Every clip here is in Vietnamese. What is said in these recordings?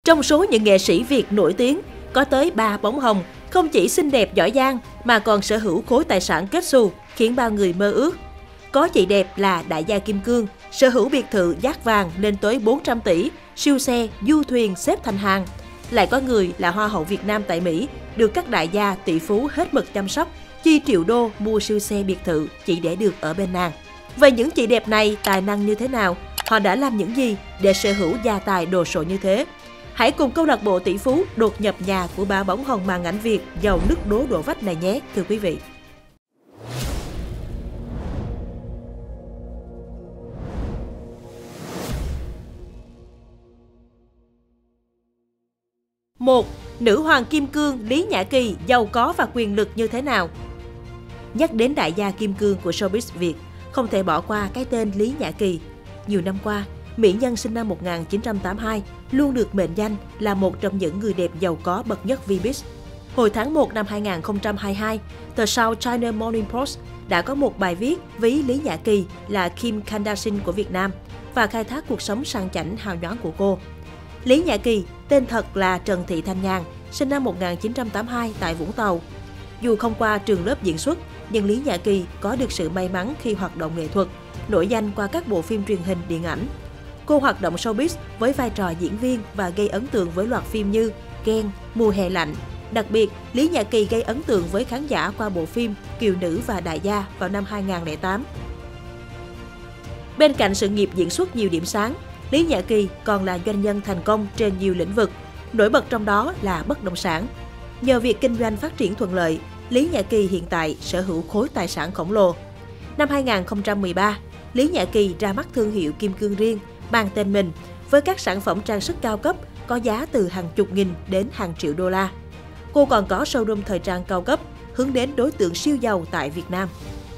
Trong số những nghệ sĩ Việt nổi tiếng, có tới 3 bóng hồng, không chỉ xinh đẹp giỏi giang mà còn sở hữu khối tài sản kết xù khiến bao người mơ ước. Có chị đẹp là đại gia Kim Cương, sở hữu biệt thự dát vàng lên tới 400 tỷ, siêu xe, du thuyền xếp thành hàng. Lại có người là Hoa hậu Việt Nam tại Mỹ, được các đại gia tỷ phú hết mực chăm sóc, chi triệu đô mua siêu xe biệt thự chỉ để được ở bên nàng. Vậy những chị đẹp này tài năng như thế nào? Họ đã làm những gì để sở hữu gia tài đồ sộ như thế? Hãy cùng câu lạc bộ tỷ phú đột nhập nhà của ba bóng hồng màn ảnh Việt giàu nứt đố đổ vách này nhé, thưa quý vị. Một, nữ hoàng Kim Cương Lý Nhã Kỳ giàu có và quyền lực như thế nào? Nhắc đến đại gia Kim Cương của showbiz Việt, không thể bỏ qua cái tên Lý Nhã Kỳ. Nhiều năm qua, mỹ nhân sinh năm 1982 luôn được mệnh danh là một trong những người đẹp giàu có bậc nhất Vbiz. Hồi tháng 1 năm 2022, tờ South China Morning Post đã có một bài viết ví Lý Nhã Kỳ là Kim Kardashian của Việt Nam và khai thác cuộc sống sang chảnh hào nhoáng của cô. Lý Nhã Kỳ, tên thật là Trần Thị Thanh Nhàn, sinh năm 1982 tại Vũng Tàu. Dù không qua trường lớp diễn xuất, nhưng Lý Nhã Kỳ có được sự may mắn khi hoạt động nghệ thuật, nổi danh qua các bộ phim truyền hình, điện ảnh. Cô hoạt động showbiz với vai trò diễn viên và gây ấn tượng với loạt phim như Ghen, Mùa hè lạnh. Đặc biệt, Lý Nhã Kỳ gây ấn tượng với khán giả qua bộ phim Kiều Nữ và Đại gia vào năm 2008. Bên cạnh sự nghiệp diễn xuất nhiều điểm sáng, Lý Nhã Kỳ còn là doanh nhân thành công trên nhiều lĩnh vực, nổi bật trong đó là bất động sản. Nhờ việc kinh doanh phát triển thuận lợi, Lý Nhã Kỳ hiện tại sở hữu khối tài sản khổng lồ. Năm 2013, Lý Nhã Kỳ ra mắt thương hiệu kim cương riêng, mang tên mình, với các sản phẩm trang sức cao cấp có giá từ hàng chục nghìn đến hàng triệu đô la. Cô còn có showroom thời trang cao cấp, hướng đến đối tượng siêu giàu tại Việt Nam.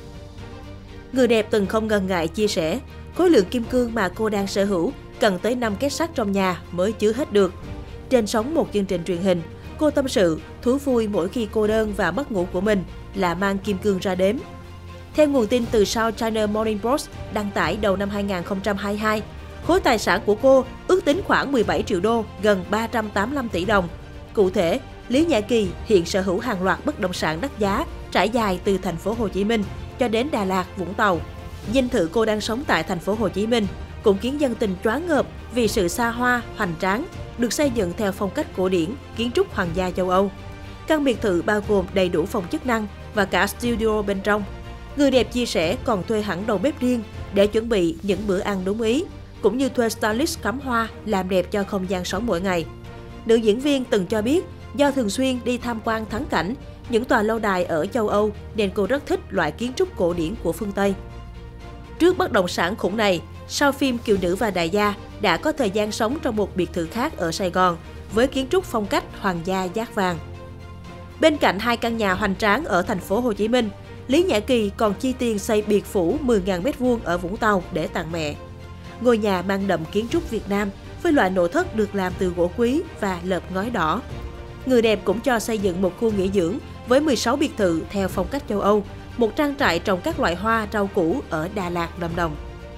Người đẹp từng không ngần ngại chia sẻ, khối lượng kim cương mà cô đang sở hữu cần tới 5 két sắt trong nhà mới chứa hết được. Trên sóng một chương trình truyền hình, cô tâm sự thú vui mỗi khi cô đơn và mất ngủ của mình là mang kim cương ra đếm. Theo nguồn tin từ South China Morning Post đăng tải đầu năm 2022, khối tài sản của cô ước tính khoảng 17 triệu đô, gần 385 tỷ đồng. Cụ thể, Lý Nhã Kỳ hiện sở hữu hàng loạt bất động sản đắt giá trải dài từ thành phố Hồ Chí Minh cho đến Đà Lạt, Vũng Tàu. Dinh thự cô đang sống tại thành phố Hồ Chí Minh cũng khiến dân tình choáng ngợp vì sự xa hoa, hoành tráng, được xây dựng theo phong cách cổ điển, kiến trúc hoàng gia châu Âu. Căn biệt thự bao gồm đầy đủ phòng chức năng và cả studio bên trong. Người đẹp chia sẻ còn thuê hẳn đầu bếp riêng để chuẩn bị những bữa ăn đúng ý, cũng như thuê stylist cắm hoa làm đẹp cho không gian sống mỗi ngày. Nữ diễn viên từng cho biết do thường xuyên đi tham quan thắng cảnh, những tòa lâu đài ở châu Âu nên cô rất thích loại kiến trúc cổ điển của phương Tây. Trước bất động sản khủng này, sau phim Kiều Nữ và Đại gia đã có thời gian sống trong một biệt thự khác ở Sài Gòn với kiến trúc phong cách hoàng gia dát vàng. Bên cạnh 2 căn nhà hoành tráng ở thành phố Hồ Chí Minh, Lý Nhã Kỳ còn chi tiền xây biệt phủ 10.000 m² ở Vũng Tàu để tặng mẹ. Ngôi nhà mang đậm kiến trúc Việt Nam với loại nội thất được làm từ gỗ quý và lợp ngói đỏ. Người đẹp cũng cho xây dựng một khu nghỉ dưỡng với 16 biệt thự theo phong cách châu Âu, một trang trại trồng các loại hoa, rau củ ở Đà Lạt, Lâm Đồng.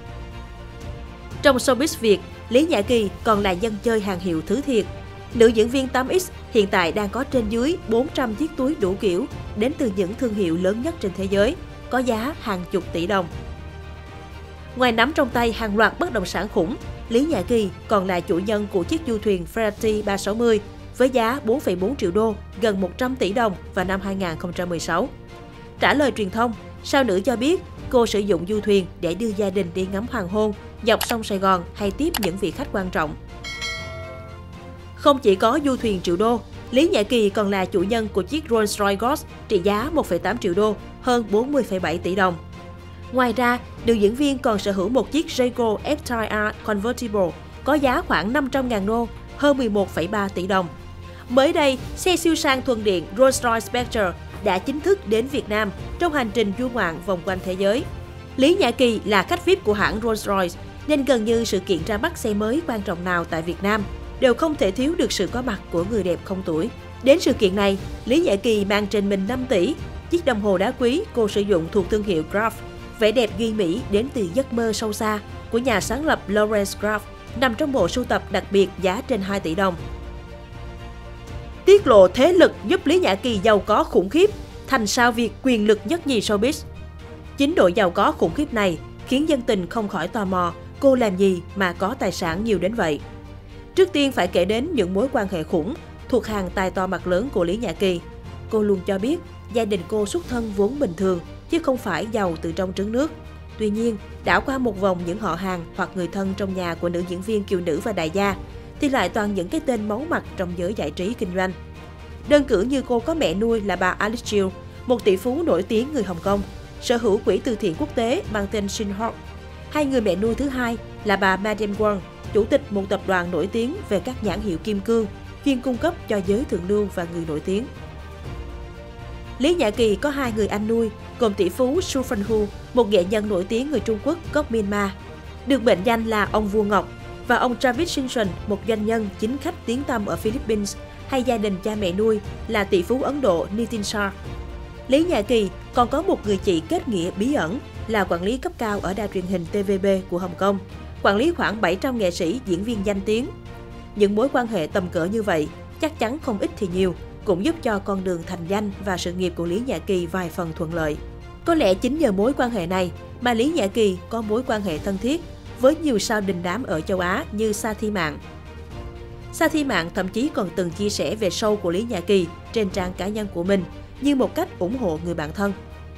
Trong showbiz Việt, Lý Nhã Kỳ còn là dân chơi hàng hiệu thứ thiệt. Nữ diễn viên 8X hiện tại đang có trên dưới 400 chiếc túi đủ kiểu đến từ những thương hiệu lớn nhất trên thế giới, có giá hàng chục tỷ đồng. Ngoài nắm trong tay hàng loạt bất động sản khủng, Lý Nhã Kỳ còn là chủ nhân của chiếc du thuyền Ferrari 360 với giá 4,4 triệu đô, gần 100 tỷ đồng vào năm 2016. Trả lời truyền thông, sao nữ cho biết cô sử dụng du thuyền để đưa gia đình đi ngắm hoàng hôn dọc sông Sài Gòn hay tiếp những vị khách quan trọng. Không chỉ có du thuyền triệu đô, Lý Nhã Kỳ còn là chủ nhân của chiếc Rolls-Royce Ghost trị giá 1,8 triệu đô, hơn 40,7 tỷ đồng. Ngoài ra, nữ diễn viên còn sở hữu một chiếc Jaguar XTR Convertible có giá khoảng 500.000 đô, hơn 11,3 tỷ đồng. Mới đây, xe siêu sang thuần điện Rolls-Royce Spectre đã chính thức đến Việt Nam trong hành trình du ngoạn vòng quanh thế giới. Lý Nhã Kỳ là khách VIP của hãng Rolls-Royce, nên gần như sự kiện ra mắt xe mới quan trọng nào tại Việt Nam đều không thể thiếu được sự có mặt của người đẹp không tuổi. Đến sự kiện này, Lý Nhã Kỳ mang trên mình 5 tỷ. Chiếc đồng hồ đá quý cô sử dụng thuộc thương hiệu Graf, vẻ đẹp duy mỹ đến từ giấc mơ sâu xa của nhà sáng lập Lawrence Graf, nằm trong bộ sưu tập đặc biệt giá trên 2 tỷ đồng. Tiết lộ thế lực giúp Lý Nhã Kỳ giàu có khủng khiếp, thành sao Việt quyền lực nhất nhì showbiz. Chính độ giàu có khủng khiếp này khiến dân tình không khỏi tò mò cô làm gì mà có tài sản nhiều đến vậy. Trước tiên phải kể đến những mối quan hệ khủng thuộc hàng tài to mặt lớn của Lý Nhã Kỳ. Cô luôn cho biết gia đình cô xuất thân vốn bình thường chứ không phải giàu từ trong trứng nước. Tuy nhiên, đảo qua một vòng những họ hàng hoặc người thân trong nhà của nữ diễn viên kiều nữ và đại gia thì lại toàn những cái tên máu mặt trong giới giải trí kinh doanh. Đơn cử như cô có mẹ nuôi là bà Alice Chiu, một tỷ phú nổi tiếng người Hồng Kông, sở hữu quỹ từ thiện quốc tế mang tên Shinhawk. Hay người mẹ nuôi thứ hai là bà Madame Wong, chủ tịch một tập đoàn nổi tiếng về các nhãn hiệu kim cương, chuyên cung cấp cho giới thượng lưu và người nổi tiếng. Lý Nhã Kỳ có hai người anh nuôi, gồm tỷ phú Su Fanhu, một nghệ nhân nổi tiếng người Trung Quốc gốc Myanmar, được mệnh danh là ông vua ngọc, và ông Travis Simpson, một doanh nhân chính khách tiếng tăm ở Philippines, hay gia đình cha mẹ nuôi là tỷ phú Ấn Độ Nitin Shah. Lý Nhã Kỳ còn có một người chị kết nghĩa bí ẩn là quản lý cấp cao ở đài truyền hình TVB của Hồng Kông, quản lý khoảng 700 nghệ sĩ, diễn viên danh tiếng. Những mối quan hệ tầm cỡ như vậy, chắc chắn không ít thì nhiều, cũng giúp cho con đường thành danh và sự nghiệp của Lý Nhã Kỳ vài phần thuận lợi. Có lẽ chính nhờ mối quan hệ này mà Lý Nhã Kỳ có mối quan hệ thân thiết với nhiều sao đình đám ở châu Á như Sa Thi Mạn. Sa Thi Mạn thậm chí còn từng chia sẻ về show của Lý Nhã Kỳ trên trang cá nhân của mình như một cách ủng hộ người bạn thân.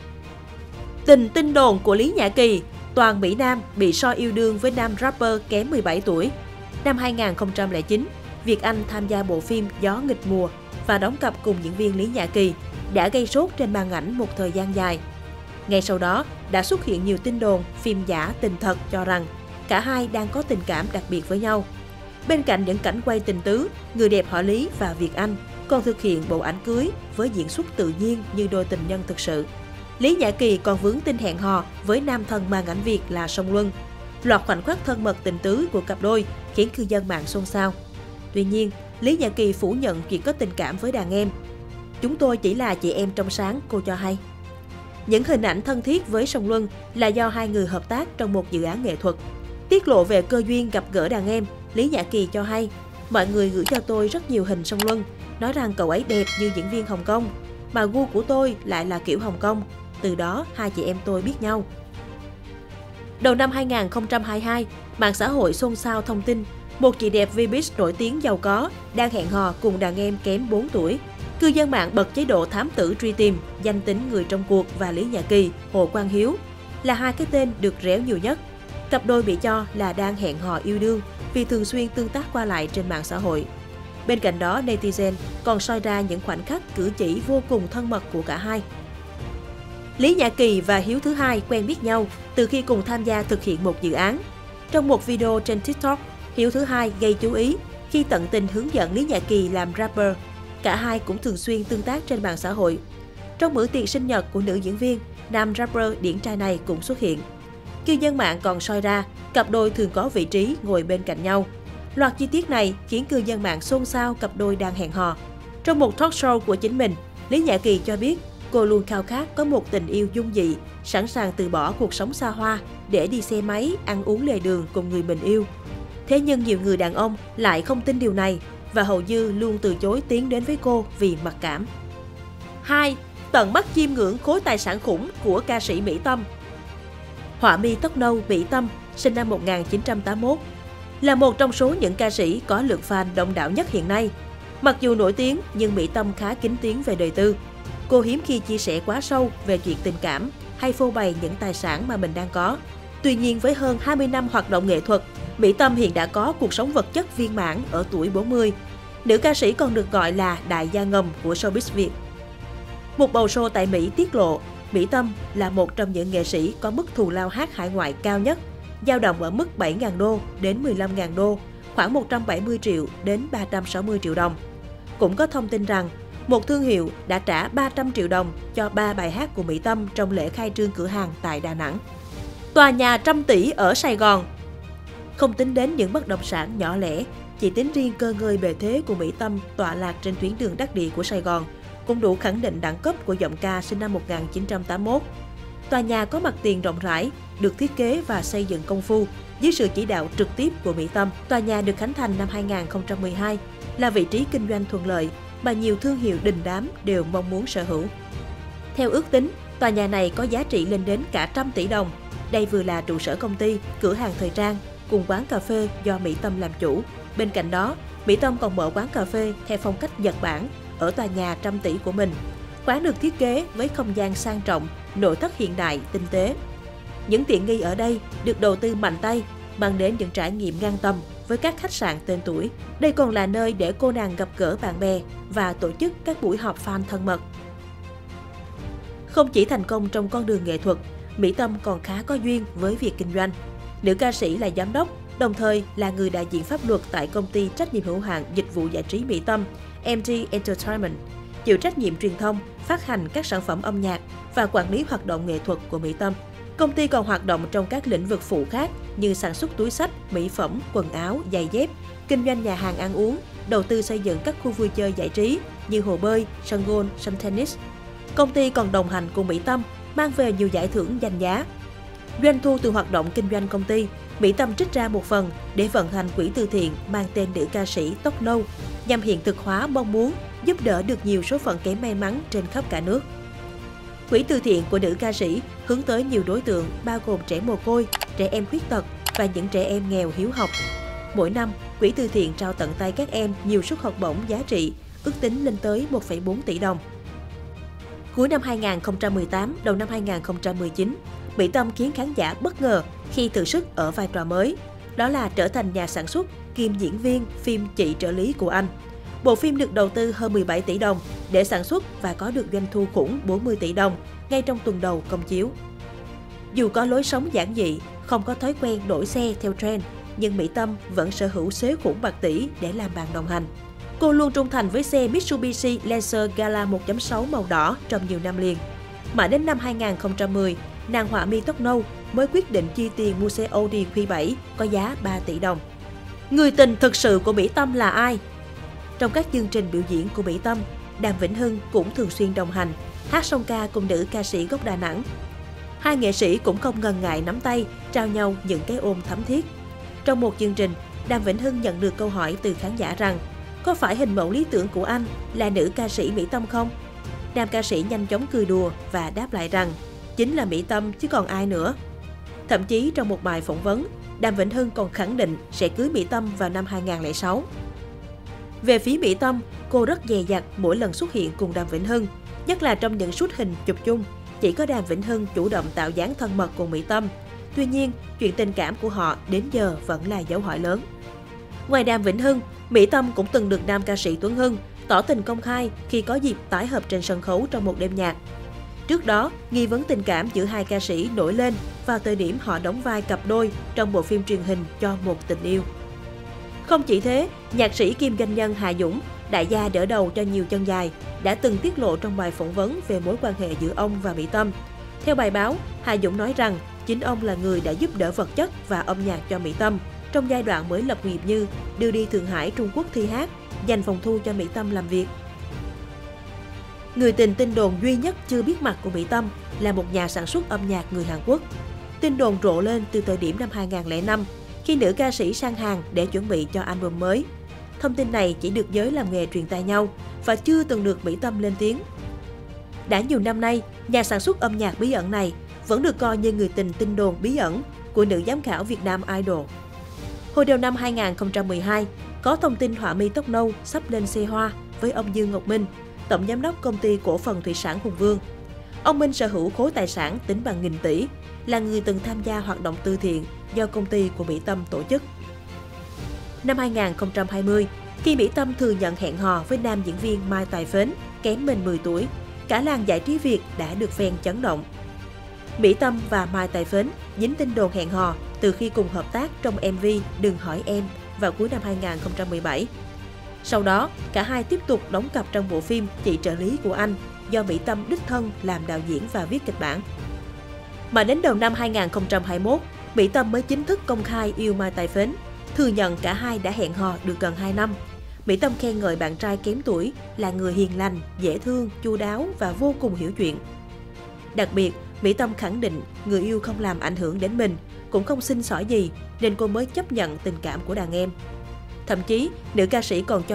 Tình tin đồn của Lý Nhã Kỳ, toàn Mỹ Nam bị so yêu đương với nam rapper kém 17 tuổi. Năm 2009, Việt Anh tham gia bộ phim Gió nghịch mùa và đóng cặp cùng diễn viên Lý Nhã Kỳ đã gây sốt trên màn ảnh một thời gian dài. Ngay sau đó, đã xuất hiện nhiều tin đồn phim giả tình thật cho rằng cả hai đang có tình cảm đặc biệt với nhau. Bên cạnh những cảnh quay tình tứ, người đẹp họ Lý và Việt Anh còn thực hiện bộ ảnh cưới với diễn xuất tự nhiên như đôi tình nhân thực sự. Lý Nhã Kỳ còn vướng tin hẹn hò với nam thần màn ảnh Việt là Song Luân. Loạt khoảnh khắc thân mật tình tứ của cặp đôi khiến cư dân mạng xôn xao. Tuy nhiên, Lý Nhã Kỳ phủ nhận chuyện có tình cảm với đàn em. Chúng tôi chỉ là chị em trong sáng, cô cho hay. Những hình ảnh thân thiết với Song Luân là do hai người hợp tác trong một dự án nghệ thuật. Tiết lộ về cơ duyên gặp gỡ đàn em, Lý Nhã Kỳ cho hay, mọi người gửi cho tôi rất nhiều hình Song Luân, nói rằng cậu ấy đẹp như diễn viên Hồng Kông, mà gu của tôi lại là kiểu Hồng Kông. Từ đó, hai chị em tôi biết nhau. Đầu năm 2022, mạng xã hội xôn xao thông tin một chị đẹp V-Biz nổi tiếng giàu có đang hẹn hò cùng đàn em kém 4 tuổi. Cư dân mạng bật chế độ thám tử truy tìm danh tính người trong cuộc và Lý Nhã Kỳ, Hồ Quang Hiếu là hai cái tên được réo nhiều nhất. Cặp đôi bị cho là đang hẹn hò yêu đương vì thường xuyên tương tác qua lại trên mạng xã hội. Bên cạnh đó, netizen còn soi ra những khoảnh khắc cử chỉ vô cùng thân mật của cả hai. Lý Nhã Kỳ và Hiếu thứ hai quen biết nhau từ khi cùng tham gia thực hiện một dự án. Trong một video trên TikTok, Hiếu thứ hai gây chú ý khi tận tình hướng dẫn Lý Nhã Kỳ làm rapper. Cả hai cũng thường xuyên tương tác trên mạng xã hội. Trong bữa tiệc sinh nhật của nữ diễn viên, nam rapper điển trai này cũng xuất hiện. Cư dân mạng còn soi ra cặp đôi thường có vị trí ngồi bên cạnh nhau. Loạt chi tiết này khiến cư dân mạng xôn xao cặp đôi đang hẹn hò. Trong một talk show của chính mình, Lý Nhã Kỳ cho biết cô luôn khao khát có một tình yêu dung dị, sẵn sàng từ bỏ cuộc sống xa hoa để đi xe máy, ăn uống lề đường cùng người mình yêu. Thế nhưng nhiều người đàn ông lại không tin điều này và hầu như luôn từ chối tiến đến với cô vì mặc cảm. 2. Tận mắt chiêm ngưỡng khối tài sản khủng của ca sĩ Mỹ Tâm. Họa mi tóc nâu Mỹ Tâm, sinh năm 1981, là một trong số những ca sĩ có lượng fan đông đảo nhất hiện nay. Mặc dù nổi tiếng nhưng Mỹ Tâm khá kín tiếng về đời tư. Cô hiếm khi chia sẻ quá sâu về chuyện tình cảm hay phô bày những tài sản mà mình đang có. Tuy nhiên với hơn 20 năm hoạt động nghệ thuật, Mỹ Tâm hiện đã có cuộc sống vật chất viên mãn ở tuổi 40. Nữ ca sĩ còn được gọi là đại gia ngầm của showbiz Việt. Một bầu show tại Mỹ tiết lộ, Mỹ Tâm là một trong những nghệ sĩ có mức thù lao hát hải ngoại cao nhất, dao động ở mức 7.000 đô đến 15.000 đô, khoảng 170 triệu đến 360 triệu đồng. Cũng có thông tin rằng, một thương hiệu đã trả 300 triệu đồng cho 3 bài hát của Mỹ Tâm trong lễ khai trương cửa hàng tại Đà Nẵng. Tòa nhà trăm tỷ ở Sài Gòn. Không tính đến những bất động sản nhỏ lẻ, chỉ tính riêng cơ ngơi bề thế của Mỹ Tâm tọa lạc trên tuyến đường đắc địa của Sài Gòn cũng đủ khẳng định đẳng cấp của giọng ca sinh năm 1981. Tòa nhà có mặt tiền rộng rãi, được thiết kế và xây dựng công phu dưới sự chỉ đạo trực tiếp của Mỹ Tâm. Tòa nhà được khánh thành năm 2012, là vị trí kinh doanh thuận lợi mà nhiều thương hiệu đình đám đều mong muốn sở hữu. Theo ước tính, tòa nhà này có giá trị lên đến cả 100 tỷ đồng. Đây vừa là trụ sở công ty, cửa hàng thời trang, cùng quán cà phê do Mỹ Tâm làm chủ. Bên cạnh đó, Mỹ Tâm còn mở quán cà phê theo phong cách Nhật Bản ở tòa nhà 100 tỷ của mình. Quán được thiết kế với không gian sang trọng, nội thất hiện đại, tinh tế. Những tiện nghi ở đây được đầu tư mạnh tay, mang đến những trải nghiệm ngang tầm với các khách sạn tên tuổi. Đây còn là nơi để cô nàng gặp gỡ bạn bè và tổ chức các buổi họp fan thân mật. Không chỉ thành công trong con đường nghệ thuật, Mỹ Tâm còn khá có duyên với việc kinh doanh. Nữ ca sĩ là giám đốc, đồng thời là người đại diện pháp luật tại công ty trách nhiệm hữu hạn dịch vụ giải trí Mỹ Tâm, MT Entertainment, chịu trách nhiệm truyền thông, phát hành các sản phẩm âm nhạc và quản lý hoạt động nghệ thuật của Mỹ Tâm. Công ty còn hoạt động trong các lĩnh vực phụ khác như sản xuất túi xách, mỹ phẩm, quần áo, giày dép, kinh doanh nhà hàng ăn uống, đầu tư xây dựng các khu vui chơi giải trí như hồ bơi, sân golf, sân tennis. Công ty còn đồng hành cùng Mỹ Tâm, mang về nhiều giải thưởng danh giá. Doanh thu từ hoạt động kinh doanh công ty, Mỹ Tâm trích ra một phần để vận hành quỹ từ thiện mang tên nữ ca sĩ Tóc Nâu, nhằm hiện thực hóa mong muốn giúp đỡ được nhiều số phận kém may mắn trên khắp cả nước. Quỹ từ thiện của nữ ca sĩ hướng tới nhiều đối tượng bao gồm trẻ mồ côi, trẻ em khuyết tật và những trẻ em nghèo hiếu học. Mỗi năm, quỹ từ thiện trao tận tay các em nhiều suất học bổng giá trị, ước tính lên tới 1,4 tỷ đồng. Cuối năm 2018, đầu năm 2019, Mỹ Tâm khiến khán giả bất ngờ khi thử sức ở vai trò mới. Đó là trở thành nhà sản xuất, kiêm diễn viên phim Chị trợ lý của anh. Bộ phim được đầu tư hơn 17 tỷ đồng để sản xuất và có được doanh thu khủng 40 tỷ đồng ngay trong tuần đầu công chiếu. Dù có lối sống giản dị, không có thói quen đổi xe theo trend, nhưng Mỹ Tâm vẫn sở hữu xế khủng bạc tỷ để làm bạn đồng hành. Cô luôn trung thành với xe Mitsubishi Lancer Gala 1.6 màu đỏ trong nhiều năm liền. Mãi đến năm 2010, nàng họa mi tóc nâu mới quyết định chi tiền mua xe Audi Q7 có giá 3 tỷ đồng. Người tình thực sự của Mỹ Tâm là ai? Trong các chương trình biểu diễn của Mỹ Tâm, Đàm Vĩnh Hưng cũng thường xuyên đồng hành, hát song ca cùng nữ ca sĩ gốc Đà Nẵng. Hai nghệ sĩ cũng không ngần ngại nắm tay, trao nhau những cái ôm thắm thiết. Trong một chương trình, Đàm Vĩnh Hưng nhận được câu hỏi từ khán giả rằng có phải hình mẫu lý tưởng của anh là nữ ca sĩ Mỹ Tâm không? Nam ca sĩ nhanh chóng cười đùa và đáp lại rằng chính là Mỹ Tâm chứ còn ai nữa. Thậm chí trong một bài phỏng vấn, Đàm Vĩnh Hưng còn khẳng định sẽ cưới Mỹ Tâm vào năm 2006. Về phía Mỹ Tâm, cô rất dè dặt mỗi lần xuất hiện cùng Đàm Vĩnh Hưng, nhất là trong những shoot hình chụp chung. Chỉ có Đàm Vĩnh Hưng chủ động tạo dáng thân mật cùng Mỹ Tâm. Tuy nhiên, chuyện tình cảm của họ đến giờ vẫn là dấu hỏi lớn. Ngoài Đàm Vĩnh Hưng, Mỹ Tâm cũng từng được nam ca sĩ Tuấn Hưng tỏ tình công khai khi có dịp tái hợp trên sân khấu trong một đêm nhạc. Trước đó, nghi vấn tình cảm giữa hai ca sĩ nổi lên vào thời điểm họ đóng vai cặp đôi trong bộ phim truyền hình Cho Một Tình Yêu. Không chỉ thế, nhạc sĩ kiêm doanh nhân Hà Dũng, đại gia đỡ đầu cho nhiều chân dài, đã từng tiết lộ trong bài phỏng vấn về mối quan hệ giữa ông và Mỹ Tâm. Theo bài báo, Hà Dũng nói rằng chính ông là người đã giúp đỡ vật chất và âm nhạc cho Mỹ Tâm trong giai đoạn mới lập nghiệp như đưa đi Thượng Hải, Trung Quốc thi hát, dành phòng thu cho Mỹ Tâm làm việc. Người tình tin đồn duy nhất chưa biết mặt của Mỹ Tâm là một nhà sản xuất âm nhạc người Hàn Quốc. Tin đồn rộ lên từ thời điểm năm 2005, khi nữ ca sĩ sang Hàn để chuẩn bị cho album mới. Thông tin này chỉ được giới làm nghề truyền tai nhau và chưa từng được Mỹ Tâm lên tiếng. Đã nhiều năm nay, nhà sản xuất âm nhạc bí ẩn này vẫn được coi như người tình tin đồn bí ẩn của nữ giám khảo Việt Nam Idol. Hồi đầu năm 2012, có thông tin họa mi tóc nâu sắp lên xe hoa với ông Dương Ngọc Minh, tổng giám đốc công ty cổ phần thủy sản Hùng Vương. Ông Minh sở hữu khối tài sản tính bằng nghìn tỷ, là người từng tham gia hoạt động từ thiện do công ty của Mỹ Tâm tổ chức. Năm 2020, khi Mỹ Tâm thừa nhận hẹn hò với nam diễn viên Mai Tài Phến, kém mình 10 tuổi, cả làng giải trí Việt đã được phen chấn động. Mỹ Tâm và Mai Tài Phến dính tin đồn hẹn hò từ khi cùng hợp tác trong MV Đừng Hỏi Em vào cuối năm 2017. Sau đó, cả hai tiếp tục đóng cặp trong bộ phim Chị trợ lý của anh do Mỹ Tâm đích thân làm đạo diễn và viết kịch bản. Mà đến đầu năm 2021, Mỹ Tâm mới chính thức công khai yêu Mai Tài Phến, thừa nhận cả hai đã hẹn hò được gần 2 năm. Mỹ Tâm khen ngợi bạn trai kém tuổi là người hiền lành, dễ thương, chu đáo và vô cùng hiểu chuyện. Đặc biệt, Mỹ Tâm khẳng định người yêu không làm ảnh hưởng đến mình, cũng không xin xỏ gì nên cô mới chấp nhận tình cảm của đàn em. Thậm chí, nữ ca sĩ còn cho biết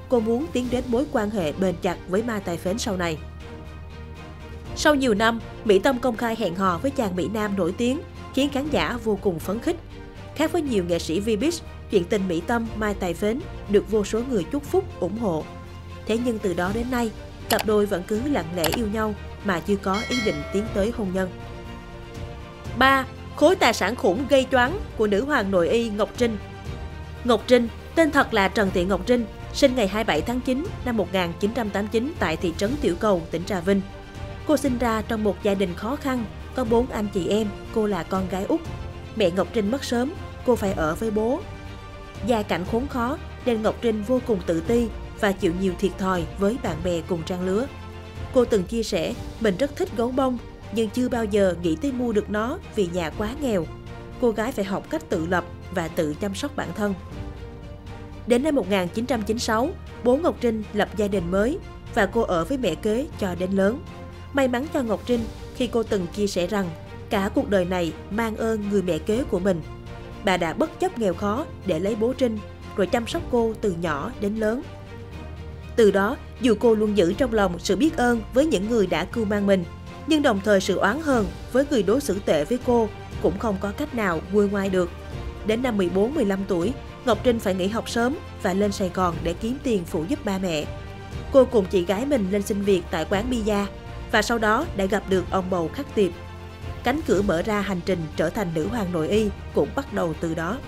cô muốn tiến đến mối quan hệ bền chặt với Mai Tài Phến sau này. Sau nhiều năm, Mỹ Tâm công khai hẹn hò với chàng Mỹ Nam nổi tiếng, khiến khán giả vô cùng phấn khích. Khác với nhiều nghệ sĩ Vbiz, chuyện tình Mỹ Tâm, Mai Tài Phến được vô số người chúc phúc, ủng hộ. Thế nhưng từ đó đến nay, cặp đôi vẫn cứ lặng lẽ yêu nhau mà chưa có ý định tiến tới hôn nhân. 3. Khối tài sản khủng gây choáng của nữ hoàng nội y Ngọc Trinh. Ngọc Trinh, tên thật là Trần Thị Ngọc Trinh, sinh ngày 27 tháng 9 năm 1989 tại thị trấn Tiểu Cầu, tỉnh Trà Vinh. Cô sinh ra trong một gia đình khó khăn, có 4 anh chị em, cô là con gái út. Mẹ Ngọc Trinh mất sớm, cô phải ở với bố. Gia cảnh khốn khó nên Ngọc Trinh vô cùng tự ti và chịu nhiều thiệt thòi với bạn bè cùng trang lứa. Cô từng chia sẻ mình rất thích gấu bông nhưng chưa bao giờ nghĩ tới mua được nó vì nhà quá nghèo. Cô gái phải học cách tự lập và tự chăm sóc bản thân. Đến năm 1996, bố Ngọc Trinh lập gia đình mới và cô ở với mẹ kế cho đến lớn. May mắn cho Ngọc Trinh khi cô từng chia sẻ rằng cả cuộc đời này mang ơn người mẹ kế của mình. Bà đã bất chấp nghèo khó để lấy bố Trinh rồi chăm sóc cô từ nhỏ đến lớn. Từ đó, dù cô luôn giữ trong lòng sự biết ơn với những người đã cưu mang mình, nhưng đồng thời sự oán hờn với người đối xử tệ với cô cũng không có cách nào nguôi ngoai được. Đến năm 14-15 tuổi, Ngọc Trinh phải nghỉ học sớm và lên Sài Gòn để kiếm tiền phụ giúp ba mẹ. Cô cùng chị gái mình lên xin việc tại quán bia và sau đó đã gặp được ông bầu Khắc Tiệp. Cánh cửa mở ra hành trình trở thành nữ hoàng nội y cũng bắt đầu từ đó.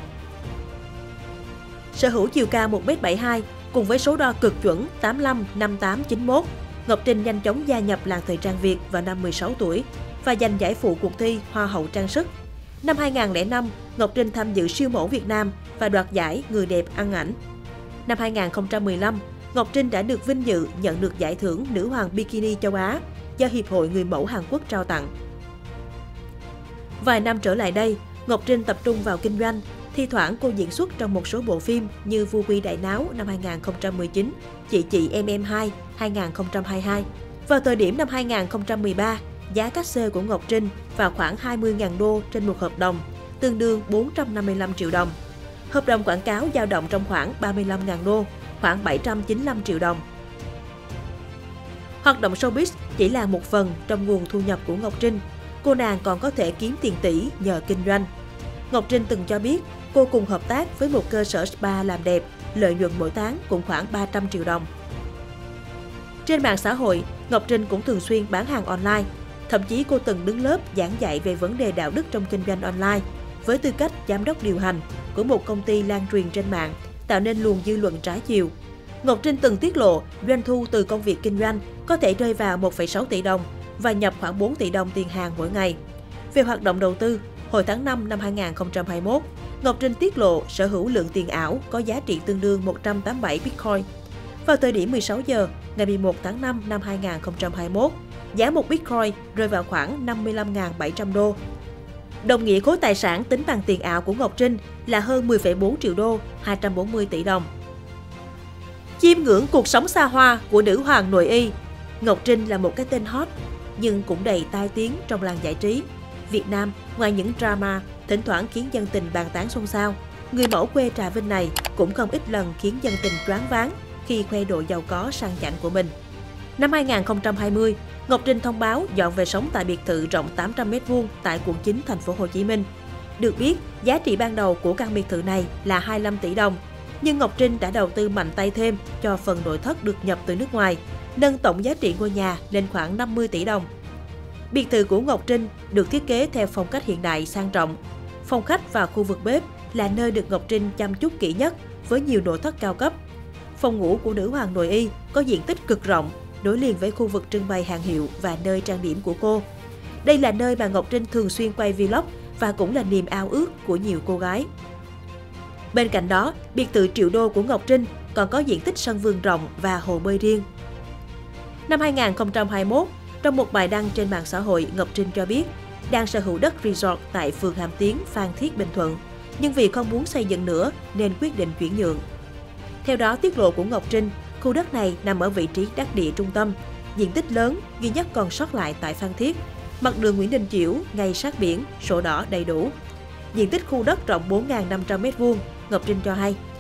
Sở hữu chiều cao 1m72 cùng với số đo cực chuẩn 85, 58, 91, Ngọc Trinh nhanh chóng gia nhập làng thời trang Việt vào năm 16 tuổi và giành giải phụ cuộc thi Hoa hậu trang sức. Năm 2005, Ngọc Trinh tham dự siêu mẫu Việt Nam và đoạt giải Người đẹp ăn ảnh. Năm 2015, Ngọc Trinh đã được vinh dự nhận được giải thưởng Nữ hoàng Bikini châu Á do Hiệp hội Người mẫu Hàn Quốc trao tặng. Vài năm trở lại đây, Ngọc Trinh tập trung vào kinh doanh. Thi thoảng cô diễn xuất trong một số bộ phim như Vu Quy Đại Náo năm 2019, Chị Em 2 2022. Vào thời điểm năm 2013, giá cát xê của Ngọc Trinh vào khoảng 20.000 đô trên một hợp đồng, tương đương 455 triệu đồng. Hợp đồng quảng cáo dao động trong khoảng 35.000 đô, khoảng 795 triệu đồng. Hoạt động showbiz chỉ là một phần trong nguồn thu nhập của Ngọc Trinh. Cô nàng còn có thể kiếm tiền tỷ nhờ kinh doanh. Ngọc Trinh từng cho biết cô cùng hợp tác với một cơ sở spa làm đẹp, lợi nhuận mỗi tháng cũng khoảng 300 triệu đồng. Trên mạng xã hội, Ngọc Trinh cũng thường xuyên bán hàng online. Thậm chí cô từng đứng lớp giảng dạy về vấn đề đạo đức trong kinh doanh online với tư cách giám đốc điều hành của một công ty lan truyền trên mạng, tạo nên luồng dư luận trái chiều. Ngọc Trinh từng tiết lộ doanh thu từ công việc kinh doanh có thể rơi vào 1,6 tỷ đồng và nhập khoảng 4 tỷ đồng tiền hàng mỗi ngày. Về hoạt động đầu tư, hồi tháng 5 năm 2021, Ngọc Trinh tiết lộ sở hữu lượng tiền ảo có giá trị tương đương 187 Bitcoin. Vào thời điểm 16 giờ, ngày 11 tháng 5 năm 2021, giá một Bitcoin rơi vào khoảng 55.700 đô. Đồng nghĩa khối tài sản tính bằng tiền ảo của Ngọc Trinh là hơn 10,4 triệu đô, 240 tỷ đồng. Chiêm ngưỡng cuộc sống xa hoa của nữ hoàng nội y. Ngọc Trinh là một cái tên hot, nhưng cũng đầy tai tiếng trong làng giải trí. Việt Nam, ngoài những drama, thỉnh thoảng khiến dân tình bàn tán xôn xao, người mẫu quê Trà Vinh này cũng không ít lần khiến dân tình choáng váng khi khoe độ giàu có sang chảnh của mình. Năm 2020, Ngọc Trinh thông báo dọn về sống tại biệt thự rộng 800 m² tại quận 9, thành phố Hồ Chí Minh. Được biết, giá trị ban đầu của căn biệt thự này là 25 tỷ đồng, nhưng Ngọc Trinh đã đầu tư mạnh tay thêm cho phần nội thất được nhập từ nước ngoài, nâng tổng giá trị ngôi nhà lên khoảng 50 tỷ đồng. Biệt thự của Ngọc Trinh được thiết kế theo phong cách hiện đại sang trọng. Phòng khách và khu vực bếp là nơi được Ngọc Trinh chăm chút kỹ nhất với nhiều nội thất cao cấp. Phòng ngủ của nữ hoàng nội y có diện tích cực rộng, nối liền với khu vực trưng bày hàng hiệu và nơi trang điểm của cô. Đây là nơi mà Ngọc Trinh thường xuyên quay vlog và cũng là niềm ao ước của nhiều cô gái. Bên cạnh đó, biệt thự triệu đô của Ngọc Trinh còn có diện tích sân vườn rộng và hồ bơi riêng. Năm 2021, trong một bài đăng trên mạng xã hội, Ngọc Trinh cho biết đang sở hữu đất resort tại phường Hàm Tiến, Phan Thiết, Bình Thuận, nhưng vì không muốn xây dựng nữa nên quyết định chuyển nhượng. Theo đó, tiết lộ của Ngọc Trinh, khu đất này nằm ở vị trí đắc địa trung tâm, diện tích lớn, duy nhất còn sót lại tại Phan Thiết, mặt đường Nguyễn Đình Chiểu, ngay sát biển, sổ đỏ đầy đủ. Diện tích khu đất rộng 4.500 m², Ngọc Trinh cho hay.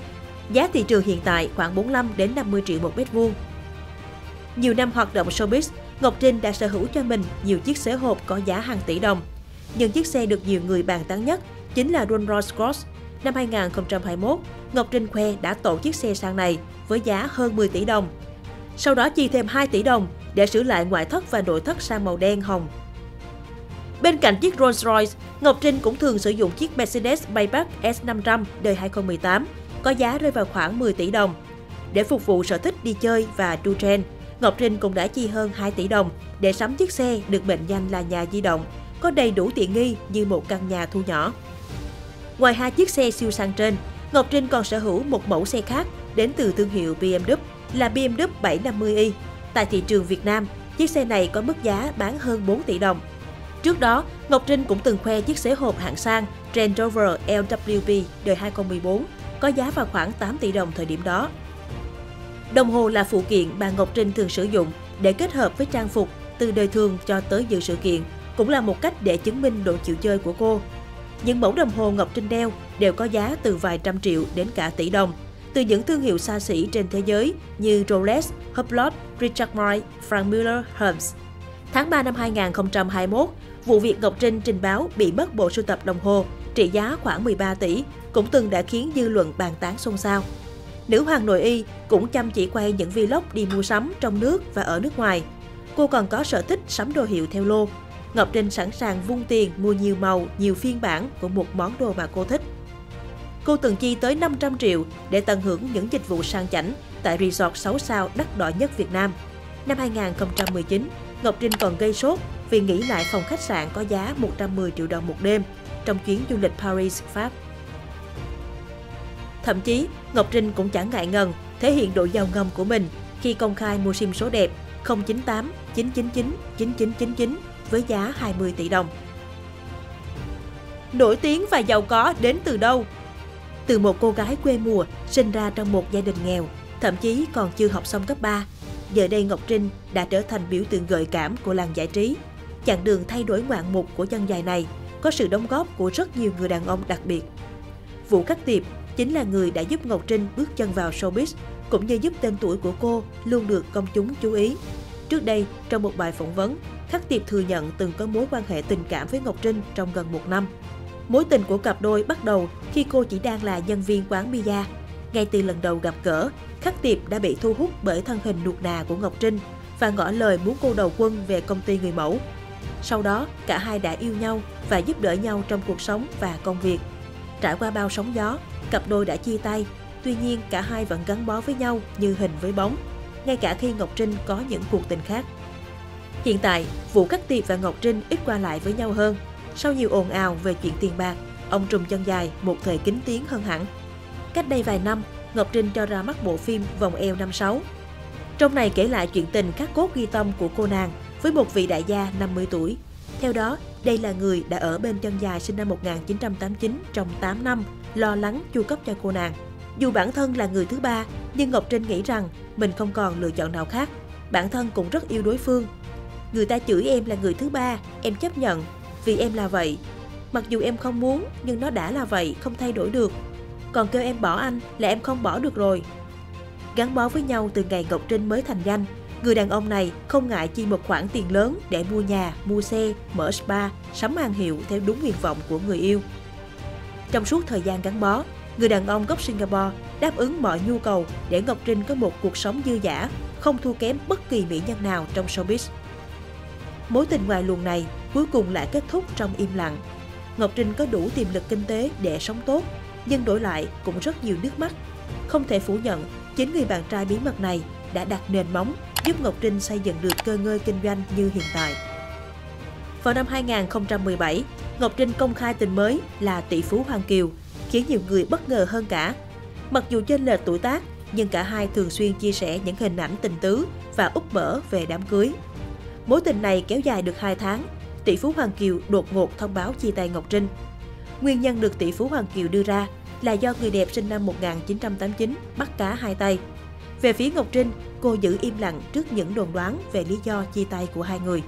Giá thị trường hiện tại khoảng 45 đến 50 triệu một mét vuông. Nhiều năm hoạt động showbiz, Ngọc Trinh đã sở hữu cho mình nhiều chiếc xế hộp có giá hàng tỷ đồng. Nhưng chiếc xe được nhiều người bàn tán nhất chính là Rolls Royce. Năm 2021, Ngọc Trinh khoe đã tậu chiếc xe sang này với giá hơn 10 tỷ đồng. Sau đó chi thêm 2 tỷ đồng để sửa lại ngoại thất và nội thất sang màu đen hồng. Bên cạnh chiếc Rolls Royce, Ngọc Trinh cũng thường sử dụng chiếc Mercedes Maybach S500 đời 2018, có giá rơi vào khoảng 10 tỷ đồng. Để phục vụ sở thích đi chơi và đu trend, Ngọc Trinh cũng đã chi hơn 2 tỷ đồng để sắm chiếc xe được mệnh danh là nhà di động, có đầy đủ tiện nghi như một căn nhà thu nhỏ. Ngoài hai chiếc xe siêu sang trên, Ngọc Trinh còn sở hữu một mẫu xe khác đến từ thương hiệu BMW là BMW 750i. Tại thị trường Việt Nam, chiếc xe này có mức giá bán hơn 4 tỷ đồng. Trước đó, Ngọc Trinh cũng từng khoe chiếc xế hộp hạng sang Range Rover LWP đời 2014, có giá vào khoảng 8 tỷ đồng thời điểm đó. Đồng hồ là phụ kiện bà Ngọc Trinh thường sử dụng để kết hợp với trang phục từ đời thường cho tới dự sự kiện, cũng là một cách để chứng minh độ chịu chơi của cô. Những mẫu đồng hồ Ngọc Trinh đeo đều có giá từ vài trăm triệu đến cả tỷ đồng, từ những thương hiệu xa xỉ trên thế giới như Rolex, Hublot, Richard Mille, Franck Muller, Hermes. Tháng 3 năm 2021, vụ việc Ngọc Trinh trình báo bị mất bộ sưu tập đồng hồ trị giá khoảng 13 tỷ cũng từng đã khiến dư luận bàn tán xôn xao. Nữ hoàng nội y cũng chăm chỉ quay những vlog đi mua sắm trong nước và ở nước ngoài. Cô còn có sở thích sắm đồ hiệu theo lô. Ngọc Trinh sẵn sàng vung tiền mua nhiều màu, nhiều phiên bản của một món đồ mà cô thích. Cô từng chi tới 500 triệu để tận hưởng những dịch vụ sang chảnh tại resort 6 sao đắt đỏ nhất Việt Nam. Năm 2019, Ngọc Trinh còn gây sốt vì nghỉ lại phòng khách sạn có giá 110 triệu đồng một đêm trong chuyến du lịch Paris, Pháp. Thậm chí, Ngọc Trinh cũng chẳng ngại ngần thể hiện độ giàu ngầm của mình khi công khai mua sim số đẹp 098 999 9999 với giá 20 tỷ đồng. Nổi tiếng và giàu có đến từ đâu? Từ một cô gái quê mùa, sinh ra trong một gia đình nghèo, thậm chí còn chưa học xong cấp 3. Giờ đây Ngọc Trinh đã trở thành biểu tượng gợi cảm của làng giải trí. Chặng đường thay đổi ngoạn mục của chân dài này có sự đóng góp của rất nhiều người đàn ông đặc biệt. Vũ Khắc Tiệp chính là người đã giúp Ngọc Trinh bước chân vào showbiz, cũng như giúp tên tuổi của cô luôn được công chúng chú ý. Trước đây, trong một bài phỏng vấn, Khắc Tiệp thừa nhận từng có mối quan hệ tình cảm với Ngọc Trinh trong gần 1 năm. Mối tình của cặp đôi bắt đầu khi cô chỉ đang là nhân viên quán bia. Ngay từ lần đầu gặp gỡ, Khắc Tiệp đã bị thu hút bởi thân hình nuột nà của Ngọc Trinh và ngỏ lời muốn cô đầu quân về công ty người mẫu. Sau đó, cả hai đã yêu nhau và giúp đỡ nhau trong cuộc sống và công việc. Trải qua bao sóng gió, cặp đôi đã chia tay. Tuy nhiên, cả hai vẫn gắn bó với nhau như hình với bóng, ngay cả khi Ngọc Trinh có những cuộc tình khác. Hiện tại, Vũ Khắc Tiệp và Ngọc Trinh ít qua lại với nhau hơn. Sau nhiều ồn ào về chuyện tiền bạc, ông trùm chân dài một thời kính tiếng hơn hẳn. Cách đây vài năm, Ngọc Trinh cho ra mắt bộ phim Vòng eo năm sáu. Trong này kể lại chuyện tình khắc cốt ghi tâm của cô nàng với một vị đại gia 50 tuổi. Theo đó, đây là người đã ở bên chân dài sinh năm 1989 trong 8 năm, lo lắng chu cấp cho cô nàng. Dù bản thân là người thứ ba, nhưng Ngọc Trinh nghĩ rằng mình không còn lựa chọn nào khác. Bản thân cũng rất yêu đối phương. Người ta chửi em là người thứ ba, em chấp nhận, vì em là vậy. Mặc dù em không muốn, nhưng nó đã là vậy, không thay đổi được. Còn kêu em bỏ anh là em không bỏ được rồi. Gắn bó với nhau từ ngày Ngọc Trinh mới thành danh, người đàn ông này không ngại chi một khoản tiền lớn để mua nhà, mua xe, mở spa, sắm hàng hiệu theo đúng nguyện vọng của người yêu. Trong suốt thời gian gắn bó, người đàn ông gốc Singapore đáp ứng mọi nhu cầu để Ngọc Trinh có một cuộc sống dư dả, không thua kém bất kỳ mỹ nhân nào trong showbiz. Mối tình ngoài luồng này cuối cùng lại kết thúc trong im lặng. Ngọc Trinh có đủ tiềm lực kinh tế để sống tốt, nhưng đổi lại cũng rất nhiều nước mắt. Không thể phủ nhận, chính người bạn trai bí mật này đã đặt nền móng giúp Ngọc Trinh xây dựng được cơ ngơi kinh doanh như hiện tại. Vào năm 2017, Ngọc Trinh công khai tình mới là tỷ phú Hoàng Kiều, khiến nhiều người bất ngờ hơn cả. Mặc dù chênh lệch tuổi tác, nhưng cả hai thường xuyên chia sẻ những hình ảnh tình tứ và úp mở về đám cưới. Mối tình này kéo dài được 2 tháng, tỷ phú Hoàng Kiều đột ngột thông báo chia tay Ngọc Trinh. Nguyên nhân được tỷ phú Hoàng Kiều đưa ra là do người đẹp sinh năm 1989 bắt cá hai tay. Về phía Ngọc Trinh, cô giữ im lặng trước những đồn đoán về lý do chia tay của hai người.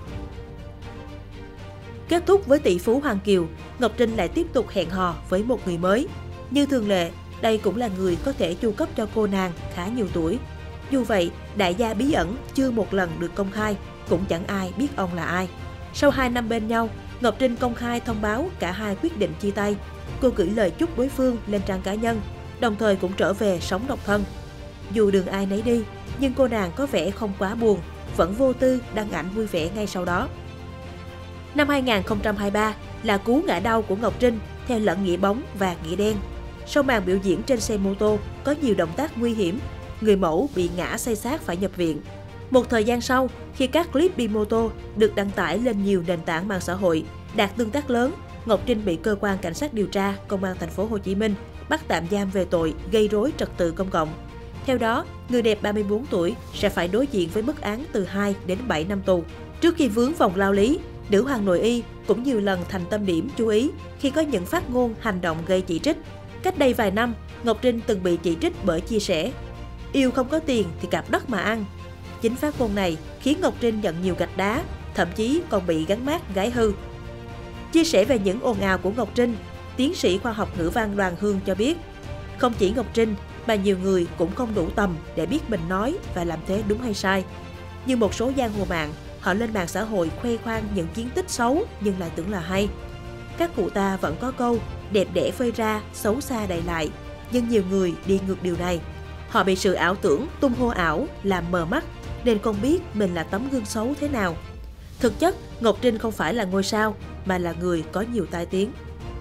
Kết thúc với tỷ phú Hoàng Kiều, Ngọc Trinh lại tiếp tục hẹn hò với một người mới. Như thường lệ, Đây cũng là người có thể chu cấp cho cô nàng khá nhiều tuổi. Dù vậy, đại gia bí ẩn chưa một lần được công khai, cũng chẳng ai biết ông là ai. Sau 2 năm bên nhau, Ngọc Trinh công khai thông báo cả hai quyết định chia tay. Cô gửi lời chúc đối phương lên trang cá nhân, đồng thời cũng trở về sống độc thân. Dù đường ai nấy đi, nhưng cô nàng có vẻ không quá buồn, vẫn vô tư đăng ảnh vui vẻ ngay sau đó. Năm 2023 là cú ngã đau của Ngọc Trinh theo lẫn nghĩa bóng và nghĩa đen. Sau màn biểu diễn trên xe mô tô có nhiều động tác nguy hiểm, người mẫu bị ngã xây xát phải nhập viện. Một thời gian sau, khi các clip đi mô tô được đăng tải lên nhiều nền tảng mạng xã hội, đạt tương tác lớn, Ngọc Trinh bị cơ quan cảnh sát điều tra Công an thành phố Hồ Chí Minh bắt tạm giam về tội gây rối trật tự công cộng. Theo đó, người đẹp 34 tuổi sẽ phải đối diện với mức án từ 2 đến 7 năm tù. Trước khi vướng vòng lao lý, nữ hoàng nội y cũng nhiều lần thành tâm điểm chú ý khi có những phát ngôn hành động gây chỉ trích. Cách đây vài năm, Ngọc Trinh từng bị chỉ trích bởi chia sẻ "Yêu không có tiền thì cặp đất mà ăn". Chính phát ngôn này khiến Ngọc Trinh nhận nhiều gạch đá, thậm chí còn bị gắn mác gái hư. Chia sẻ về những ồn ào của Ngọc Trinh, tiến sĩ khoa học ngữ văn Đoàn Hương cho biết, không chỉ Ngọc Trinh mà nhiều người cũng không đủ tầm để biết mình nói và làm thế đúng hay sai. Như một số giang hồ mạng, họ lên mạng xã hội khoe khoang những chiến tích xấu nhưng lại tưởng là hay. Các cụ ta vẫn có câu đẹp đẽ phơi ra, xấu xa đầy lại, nhưng nhiều người đi ngược điều này. Họ bị sự ảo tưởng tung hô ảo làm mờ mắt nên không biết mình là tấm gương xấu thế nào. Thực chất, Ngọc Trinh không phải là ngôi sao mà là người có nhiều tai tiếng.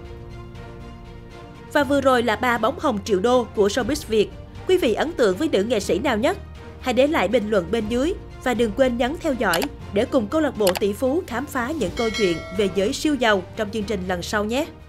Và vừa rồi là 3 bóng hồng triệu đô của showbiz Việt. Quý vị ấn tượng với nữ nghệ sĩ nào nhất? Hãy để lại bình luận bên dưới và đừng quên nhấn theo dõi để cùng câu lạc bộ tỷ phú khám phá những câu chuyện về giới siêu giàu trong chương trình lần sau nhé!